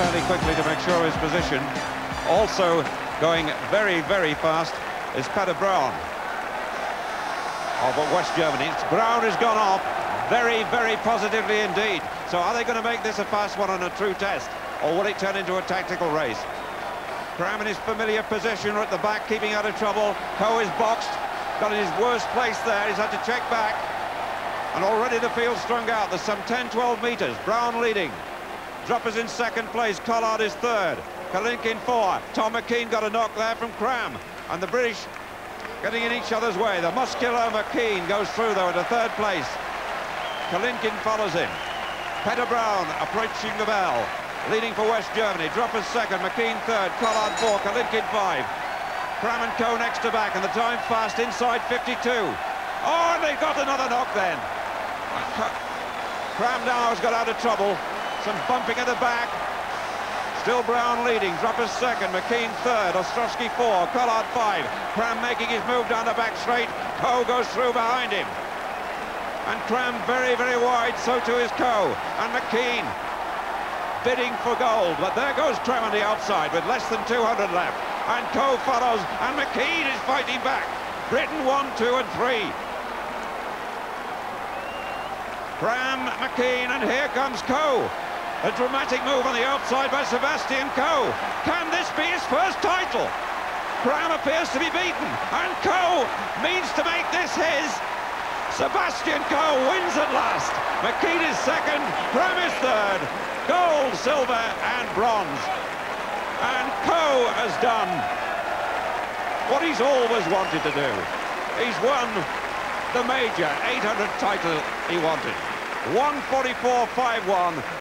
fairly quickly to make sure of his position. Also going very, very fast is Peter Braun of West Germany. Braun has gone off very, very positively indeed. So are they going to make this a fast one and a true test, or will it turn into a tactical race? Cram in his familiar position at the back, keeping out of trouble. Coe is boxed, got in his worst place there. He's had to check back, and already the field strung out. There's some 10-12 metres. Braun leading. Droppers in second place. Collard is third. Kalinkin 4. Tom McKean got a knock there from Cram, and the British getting in each other's way. The muscular McKean goes through though into third place. Kalinkin follows him. Peter Braun approaching the bell, leading for West Germany. Droppers second, McKean third, Collard 4, Kalinkin 5. Cram and Coe next to back, and the time fast inside 52. Oh, and they've got another knock then. Cram now has got out of trouble. Some bumping at the back. Still Braun leading, Droppers second, McKean third, Ostrowski 4, Collard 5. Cram making his move down the back straight. Coe goes through behind him. And Cram very, very wide, so too is Coe. And McKean bidding for gold, but there goes Cram on the outside with less than 200 left. And Coe follows, and McKean is fighting back. Britain 1, 2 and 3. Cram, McKean, and here comes Coe. A dramatic move on the outside by Sebastian Coe. Can this be his first title? Cram appears to be beaten, and Coe means to make this his. Sebastian Coe wins at last. McKean is second, Cram is third. Gold, silver and bronze. And Coe has done what he's always wanted to do. He's won the major 800 title he wanted. 144.51,